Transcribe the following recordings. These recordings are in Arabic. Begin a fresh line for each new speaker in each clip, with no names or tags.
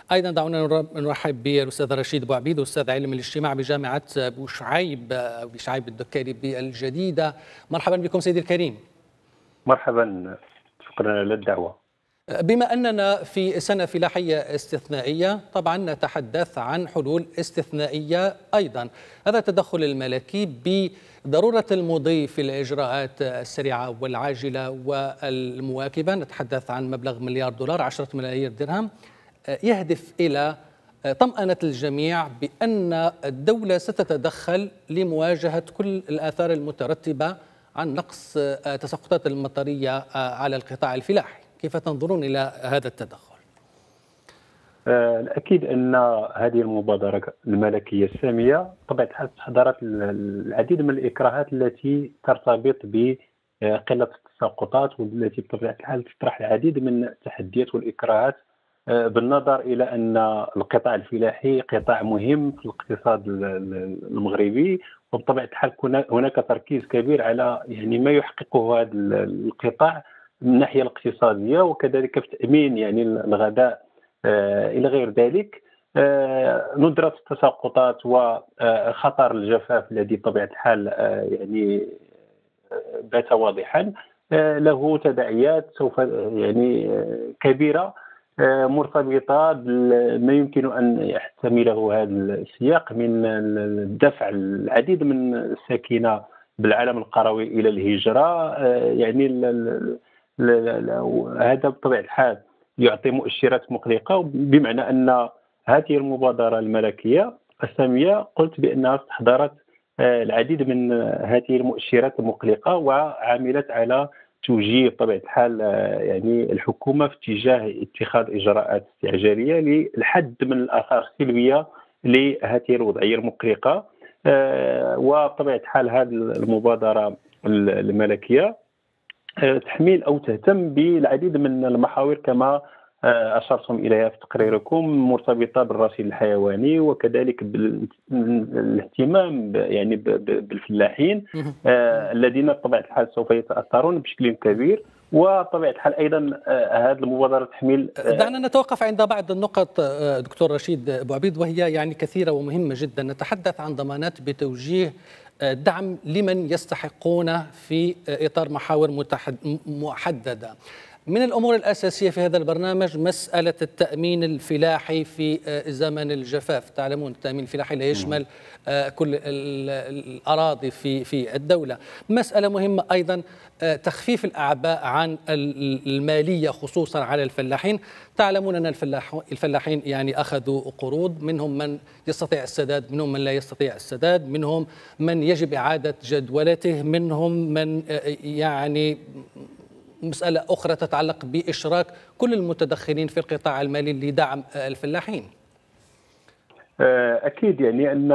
أيضا دعونا نرحب بالأستاذ رشيد بوعبيد، أستاذ علم الاجتماع بجامعة بوشعيب الدكاري بالجديدة. مرحبا بكم سيدي الكريم.
مرحبا، شكرا على الدعوة.
بما أننا في سنة فلاحية استثنائية، طبعا نتحدث عن حلول استثنائية أيضا. هذا التدخل الملكي بضرورة المضي في الإجراءات السريعة والعاجلة والمواكبة، نتحدث عن مبلغ مليار دولار 10 ملايير درهم، يهدف إلى طمأنة الجميع بأن الدولة ستتدخل لمواجهة كل الآثار المترتبة عن نقص تساقطات المطرية على القطاع الفلاحي. كيف تنظرون إلى هذا التدخل؟
الأكيد أن هذه المبادرة الملكية السامية طبعا استحضرت العديد من الإكراهات التي ترتبط بقلة التساقطات، والتي بطبيعة الحال تطرح العديد من التحديات والإكراهات، بالنظر إلى أن القطاع الفلاحي قطاع مهم في الاقتصاد المغربي، وبطبيعة الحال هناك تركيز كبير على يعني ما يحققه هذا القطاع من الناحية الاقتصادية، وكذلك في تأمين يعني الغذاء إلى غير ذلك. ندرة التساقطات وخطر الجفاف الذي بطبيعة الحال يعني بات واضحا له تداعيات سوف يعني كبيرة، مرتبطة بما يمكن أن يحتمله هذا السياق من الدفع العديد من الساكنة بالعالم القروي إلى الهجرة. يعني هذا بطبيعة الحال يعطي مؤشرات مقلقة، بمعنى أن هذه المبادرة الملكية السامية قلت بأنها استحضرت العديد من هذه المؤشرات المقلقة، وعملت على توجيه بطبيعة الحال يعني الحكومة في اتجاه اتخاذ إجراءات استعجالية للحد من الآثار السلبية لهذه الوضعية المقلقة. وبطبيعة الحال هذه المبادرة الملكية تحمل أو تهتم بالعديد من المحاور كما أشرتم إليها في تقريركم، مرتبطة بالرصيد الحيواني، وكذلك بالاهتمام يعني بالفلاحين الذين بطبيعة الحال سوف يتأثرون بشكل كبير. وطبيعة الحال أيضا هذه المبادرة تحمل
دعنا نتوقف عند بعض النقط دكتور رشيد بوعبيد، وهي يعني كثيرة ومهمة جدا. نتحدث عن ضمانات بتوجيه دعم لمن يستحقون في إطار محاور محددة. من الأمور الأساسية في هذا البرنامج مسألة التأمين الفلاحي في زمن الجفاف. تعلمون التأمين الفلاحي لا يشمل كل الأراضي في الدولة. مسألة مهمة أيضا تخفيف الأعباء عن المالية خصوصا على الفلاحين. تعلمون أن الفلاحين يعني أخذوا قروض، منهم من يستطيع السداد، منهم من لا يستطيع السداد، منهم من يجب إعادة جدولته، منهم من يعني مسألة أخرى تتعلق بإشراك كل المتدخلين في القطاع المالي لدعم الفلاحين.
أكيد يعني أن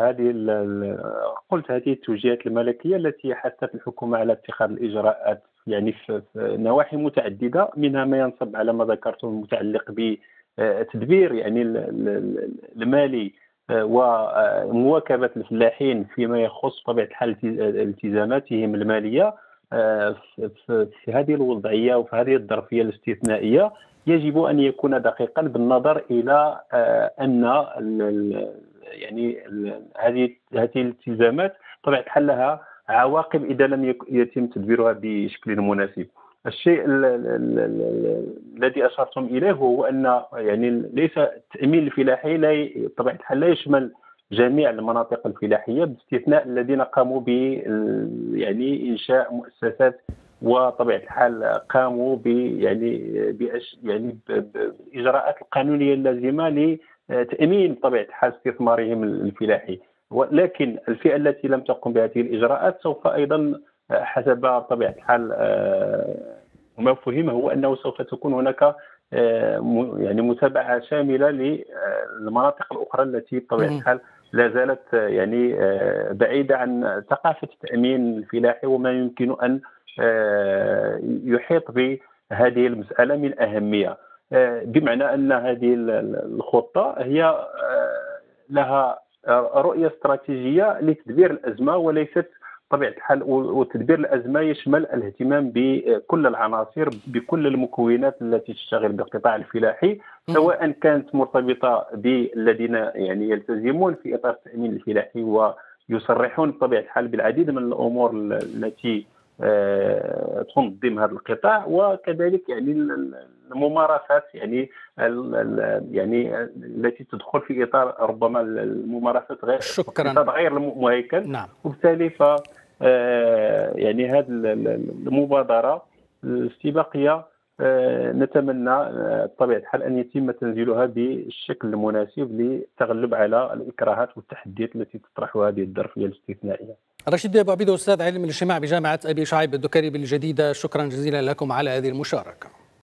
قلت هذه التوجيهات الملكية التي حثت الحكومة على اتخاذ الإجراءات يعني في نواحي متعددة، منها ما ينصب على ما ذكرتم المتعلق بتدبير يعني المالي ومواكبة الفلاحين فيما يخص طبيعة الحال التزاماتهم المالية. في هذه الوضعية وفي هذه الظرفية الاستثنائية يجب أن يكون دقيقا بالنظر إلى أن يعني هذه الالتزامات طبيعة الحال لها عواقب إذا لم يتم تدبيرها بشكل مناسب. الشيء الذي أشرتم إليه هو أن يعني ليس التأمين الفلاحي طبيعة الحال لا يشمل جميع المناطق الفلاحية، باستثناء الذين قاموا ب يعني إنشاء مؤسسات، وطبيعة الحال قاموا بالإجراءات القانونية اللازمة لتأمين طبيعة الحال استثمارهم الفلاحي. ولكن الفئة التي لم تقم بهذه الإجراءات سوف أيضا حسب طبيعة الحال ما فهم هو أنه سوف تكون هناك يعني متابعة شاملة للمناطق الأخرى التي بطبيعة الحال لا زالت يعني بعيدة عن ثقافة التأمين الفلاحي وما يمكن أن يحيط بهذه المسألة من أهمية، بمعنى أن هذه الخطة هي لها رؤية استراتيجية لتدبير الأزمة، وليست بطبيعه الحال وتدبير الازمه يشمل الاهتمام بكل العناصر بكل المكونات التي تشتغل بالقطاع الفلاحي، سواء كانت مرتبطه بالذين يعني يلتزمون في اطار التامين الفلاحي ويصرحون بطبيعه الحال بالعديد من الامور التي تنظم هذا القطاع، وكذلك يعني الممارسات يعني التي تدخل في اطار ربما الممارسات غير
شكرا
غير المهيكل.
نعم.
وبالتالي ف يعني هذه المبادره الاستباقيه نتمنى بطبيعه الحال ان يتم تنزيلها بالشكل المناسب للتغلب على الاكراهات والتحديات التي تطرحها هذه الظرفيه الاستثنائيه.
رشيد أبو عبيد، أستاذ علم الاجتماع بجامعة أبي شعيب الدكري بالجديدة، شكرا جزيلا لكم على هذه المشاركة.